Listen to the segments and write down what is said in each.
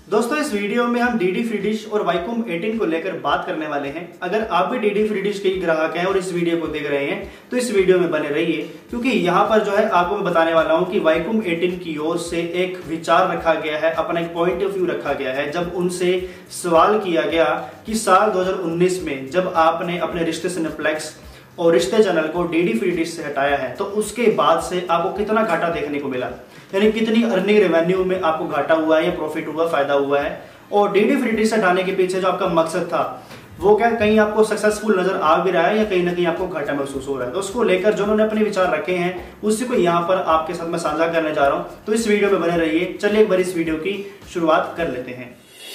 दोस्तों इस वीडियो में हम डीडी फ्री डिश और वाईकॉम 18 को लेकर बात करने वाले हैं। अगर आप भी डीडी फ्री डिश के ग्राहक हैं और इस वीडियो को देख रहे हैं तो इस वीडियो में बने रहिए, क्योंकि यहाँ पर जो है आपको मैं बताने वाला हूँ कि वाईकॉम 18 की ओर से एक विचार रखा गया है, अपना एक पॉइंट ऑफ व्यू रखा गया है। जब उनसे सवाल किया गया कि साल 2019 में जब आपने अपने रिश्ते सिनेप्लेक्स और रिश्ते चैनल को डीडी फ्री डिश से हटाया है तो उसके बाद से आपको कितना घाटा देखने को मिला, यानी कितनी अर्निंग रेवेन्यू में आपको घाटा हुआ है या प्रॉफिट हुआ, फायदा हुआ है। और डीडी फ्री डिश से हटाने के पीछे जो आपका मकसद था वो क्या कहीं आपको सक्सेसफुल नजर आ भी रहा है या कहीं ना कहीं आपको घाटा महसूस हो रहा है। तो उसको लेकर जो उन्होंने अपने विचार रखे हैं उसी को यहाँ पर आपके साथ मैं साझा करने जा रहा हूँ। तो इस वीडियो में बने रहिए। चलिए एक बार इस वीडियो की शुरुआत कर लेते हैं।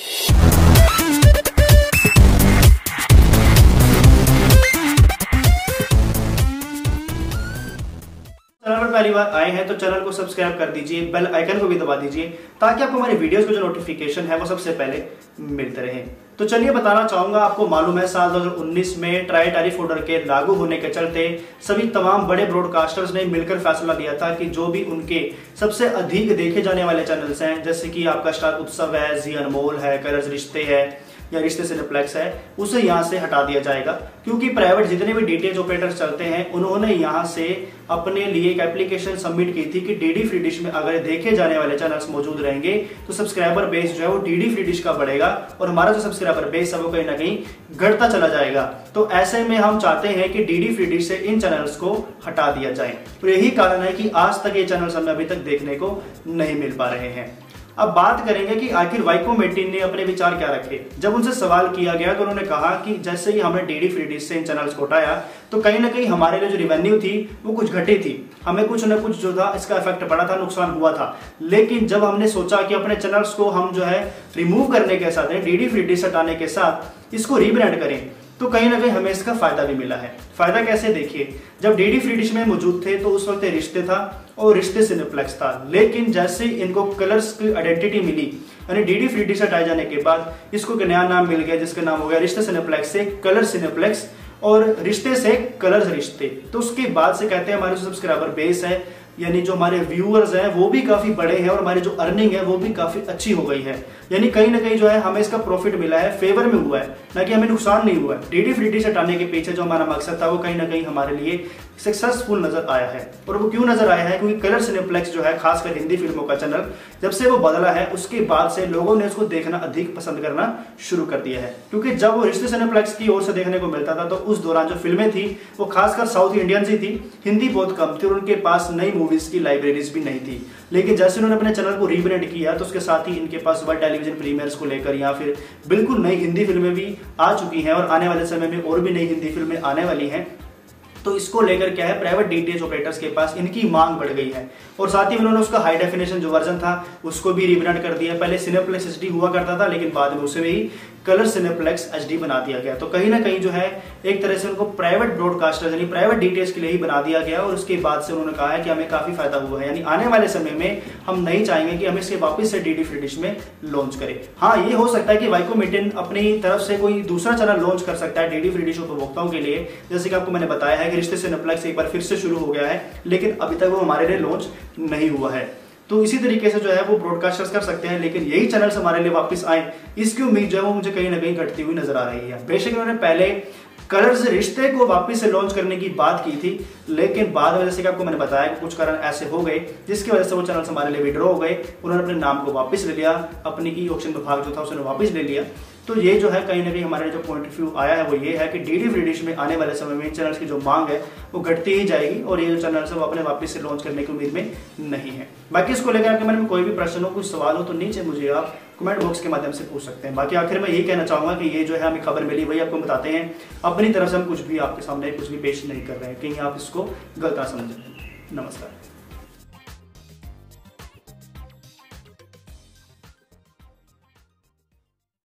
चैनल पर पहली बार आए हैं तो चैनल को सब्सक्राइब कर दीजिए, बेल आइकन को भी दबा दीजिए ताकि आपको हमारे वीडियोस को जो नोटिफिकेशन है वो सबसे पहले मिलते रहे। तो चलिए बताना चाहूंगा, आपको मालूम है साल 2019 में ट्राई टैरिफ ऑर्डर के लागू होने के चलते सभी तमाम बड़े ब्रॉडकास्टर्स ने मिलकर फैसला लिया था कि जो भी उनके सबसे अधिक देखे जाने वाले चैनल्स हैं, जैसे कि आपका स्टार उत्सव है, जी अनमोल है, कलर्स रिश्ते है या रिश्ते सिनेप्लेक्स है, उसे यहाँ से हटा दिया जाएगा। क्योंकि प्राइवेट जितने भी डीटीएच ऑपरेटर्स चलते हैं उन्होंने यहाँ से अपने लिए एक एप्लीकेशन सबमिट की थी कि डीडी फ्री डिश में अगर देखे जाने वाले चैनल्स मौजूद रहेंगे तो सब्सक्राइबर बेस जो है वो डीडी फ्री डिश का बढ़ेगा और हमारा जो सब्सक्राइबर बेस है वो कहीं ना कहीं घटता चला जाएगा। तो ऐसे में हम चाहते हैं कि डीडी फ्री डिश से इन चैनल्स को हटा दिया जाए। तो यही कारण है कि आज तक ये चैनल्स हमें अभी तक देखने को नहीं मिल पा रहे हैं। अब बात करेंगे कि आखिर वाईकॉम 18 ने अपने विचार क्या रखे। जब उनसे सवाल किया गया तो उन्होंने कहा कि जैसे ही हमने डीडी फ्री डिश से इन चैनल्स को हटाया तो कहीं ना कहीं हमारे लिए जो रेवेन्यू थी वो कुछ घटी थी, हमें कुछ ना कुछ जो था इसका इफेक्ट पड़ा था, नुकसान हुआ था। लेकिन जब हमने सोचा कि अपने चैनल्स को हम जो है रिमूव करने के साथ, डीडी फ्री डिश हटाने के साथ इसको रीब्रांड करें, तो कहीं ना कहीं हमें इसका फायदा भी मिला है। फायदा कैसे, देखिए, जब डीडी फ्री डिश में मौजूद थे तो उस वक्त रिश्ते था और रिश्ते सिनेप्लेक्स था। लेकिन जैसे इनको कलर्स की आइडेंटिटी मिली, यानी डीडी फ्री डिश हटाए जाने के बाद इसको एक नया नाम मिल गया जिसका नाम हो गया रिश्ते सिनेप्लेक्स से कलर सिनेप्लेक्स और रिश्ते से कलर्स रिश्ते। तो उसके बाद से कहते हैं हमारे जो सब्सक्राइबर बेस है, यानी जो हमारे व्यूअर्स हैं वो भी काफी बड़े हैं और हमारी जो अर्निंग है वो भी काफी अच्छी हो गई है। यानी कहीं ना कहीं जो है हमें इसका प्रॉफिट मिला है, फेवर में हुआ है, ना कि हमें नुकसान नहीं हुआ है। डीडी फ्री डिश हटाने के पीछे जो हमारा मकसद था वो कहीं ना कहीं हमारे लिए सक्सेसफुल नजर आया है। और वो क्यों नजर आया है, क्योंकि कलर सिनेप्लेक्स जो है खासकर हिंदी फिल्मों का चैनल जब से वो बदला है उसके बाद से लोगों ने उसको देखना अधिक पसंद करना शुरू कर दिया है। क्योंकि जब वो रिश्ते सिनेप्लेक्स की ओर से देखने को मिलता था तो उस दौरान जो फिल्में थी वो खासकर साउथ इंडियन ही थी, हिंदी बहुत कम थी और उनके पास नई मूवीज की लाइब्रेरीज भी नहीं थी। लेकिन जैसे उन्होंने अपने चैनल को रीब्रांड किया तो उसके साथ ही इनके पास वर्ल्ड टेलीविजन प्रीमियर्स को लेकर या फिर बिल्कुल नई हिंदी फिल्में भी आ चुकी हैं और आने वाले समय में और भी नई हिंदी फिल्में आने वाली हैं। तो इसको लेकर क्या है, प्राइवेट डीटीएच ऑपरेटर्स के पास इनकी मांग बढ़ गई है और साथ ही उन्होंने उसका हाई डेफिनेशन जो वर्जन था उसको भी रीब्रांड कर दिया। पहले सिनेप्लेक्स एचडी हुआ करता था लेकिन बाद में उसे भी कलर सिनेप्लेक्स एचडी बना दिया गया। तो कहीं ना कहीं जो है एक तरह से उनको प्राइवेट ब्रॉडकास्टर यानी प्राइवेट डीटीएच के लिए ही बना दिया गया और उसके बाद से उन्होंने कहा है कि हमें काफी फायदा हुआ है। यानी आने वाले समय में हम नहीं चाहेंगे कि हम इसे वापस से डीडी फ्री डिश में लॉन्च करें। हाँ, ये हो सकता है कि वाईकॉम 18 अपनी तरफ से कोई दूसरा चैनल लॉन्च कर सकता है डीडी फ्री डिश उपभोक्ताओं के लिए, जैसे कि आपको मैंने बताया है कि रिश्ते सिनेप्लेक्स एक बार फिर से शुरू हो गया है लेकिन अभी तक वो हमारे लिए लॉन्च नहीं हुआ है। तो इसी तरीके से जो है वो ब्रॉडकास्टर्स कर सकते हैं, लेकिन यही चैनल्स हमारे लिए वापस आए इसकी उम्मीद जो है वो मुझे कहीं ना कहीं घटती हुई नजर आ रही है। बेशक उन्होंने पहले कलर्स रिश्ते को वापस से लॉन्च करने की बात की थी लेकिन बाद में जैसे कि आपको मैंने बताया कि कुछ कारण ऐसे हो गए जिसकी वजह से वो चैनल्स हमारे लिए विड्रॉ हो गए। उन्होंने अपने नाम को वापस ले लिया, अपनी ई ऑक्शन विभाग जो था उसने वापस ले लिया। तो ये जो है कहीं ना कहीं हमारे जो पॉइंट ऑफ व्यू आया है वो ये है कि डीडी फ्री डिश में आने वाले समय में चैनल्स की जो मांग है वो घटती ही जाएगी और ये जो चैनल्स है वो अपने वापस से लॉन्च करने की उम्मीद में नहीं है। बाकी इसको लेकर आपके मन में कोई भी प्रश्न हो, कुछ सवाल हो तो नीचे मुझे आप कमेंट बॉक्स के माध्यम से पूछ सकते हैं। बाकी आखिर में यही कहना चाहूंगा कि ये जो है हमें खबर मिली वही आपको बताते हैं, अपनी तरफ से हम कुछ भी आपके सामने कुछ भी पेश नहीं कर रहे हैं, कहीं आप इसको गलत ना समझें। नमस्कार।